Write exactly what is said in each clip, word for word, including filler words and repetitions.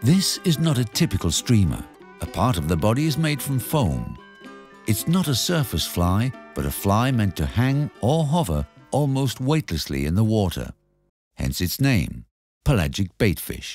This is not a typical streamer. A part of the body is made from foam. It's not a surface fly, but a fly meant to hang or hover almost weightlessly in the water. Hence its name, pelagic bait fish.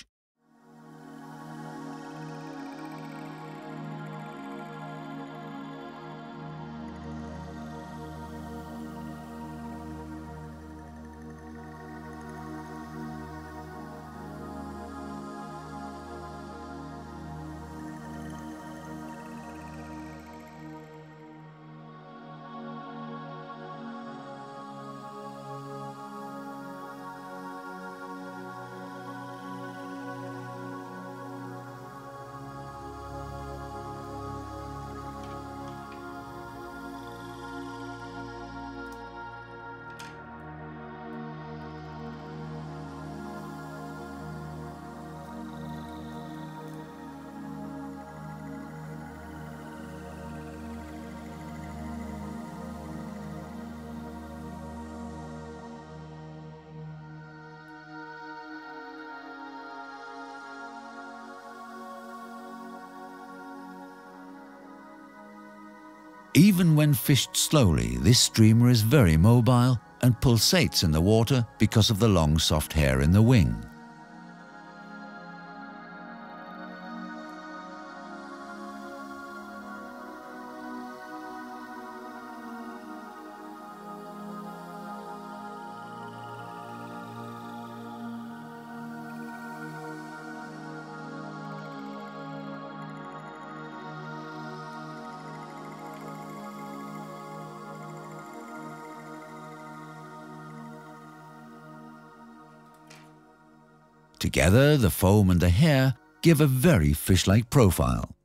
Even when fished slowly, this streamer is very mobile and pulsates in the water because of the long soft hair in the wing. Together, the foam and the hair give a very fish-like profile.